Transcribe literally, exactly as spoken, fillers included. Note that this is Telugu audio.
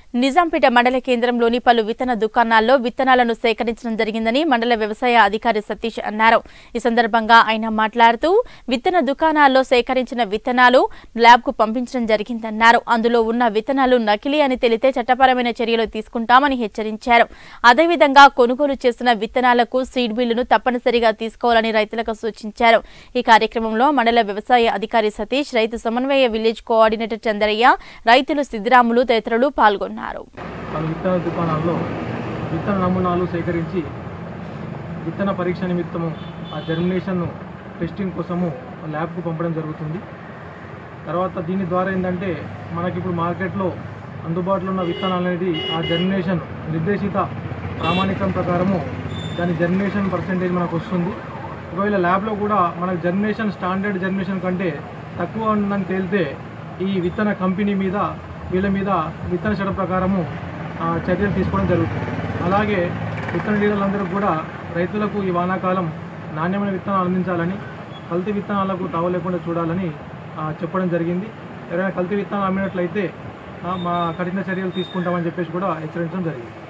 నిజాంపేట మండల కేంద్రంలోని పలు విత్తన దుకాణాల్లో విత్తనాలను సేకరించడం జరిగిందని మండల వ్యవసాయ అధికారి సతీష్ అన్నారు. ఈ సందర్భంగా ఆయన మాట్లాడుతూ విత్తన దుకాణాల్లో సేకరించిన విత్తనాలు ల్యాబ్కు పంపించడం జరిగిందన్నారు. అందులో ఉన్న విత్తనాలు నకిలీ అని తెలితే చట్టపరమైన చర్యలు తీసుకుంటామని హెచ్చరించారు. అదేవిధంగా కొనుగోలు చేసిన విత్తనాలకు సీడ్ బిల్లును తప్పనిసరిగా తీసుకోవాలని రైతులకు సూచించారు. ఈ కార్యక్రమంలో మండల వ్యవసాయ అధికారి సతీష్, రైతు సమన్వయ విలేజ్ కోఆర్డినేటర్ చంద్రయ్య, రైతులు సిద్ధిరాములు తదితరులు పాల్గొన్నారు. విత్తన దుకాణాల్లో విత్తన నమూనాలు సేకరించి విత్తన పరీక్ష నిమిత్తము ఆ జర్మినేషన్ టెస్టింగ్ కోసము ల్యాబ్కు పంపడం జరుగుతుంది. తర్వాత దీని ద్వారా ఏంటంటే మనకి ఇప్పుడు మార్కెట్లో అందుబాటులో ఉన్న విత్తనాలు అనేది ఆ జర్మినేషన్ నిర్దేశిత ప్రామాణికం ప్రకారము దాని జర్మినేషన్ పర్సెంటేజ్ మనకు వస్తుంది. ఒకవేళ ల్యాబ్లో కూడా మనకు జర్మినేషన్ స్టాండర్డ్ జర్మినేషన్ కంటే తక్కువ ఉందని తేలితే ఈ విత్తన కంపెనీ మీద వీళ్ళ మీద విత్తన చట్ట ప్రకారము చర్యలు తీసుకోవడం జరుగుతుంది. అలాగే విత్తన డీలర్లందరూ కూడా రైతులకు ఈ వానాకాలం నాణ్యమైన విత్తనాలు అందించాలని, కల్తీ విత్తనాలకు తావు లేకుండా చూడాలని చెప్పడం జరిగింది. ఎవరైనా కల్తీ విత్తనాలు అమ్మినట్లయితే మా కఠిన చర్యలు తీసుకుంటామని చెప్పేసి కూడా హెచ్చరించడం జరిగింది.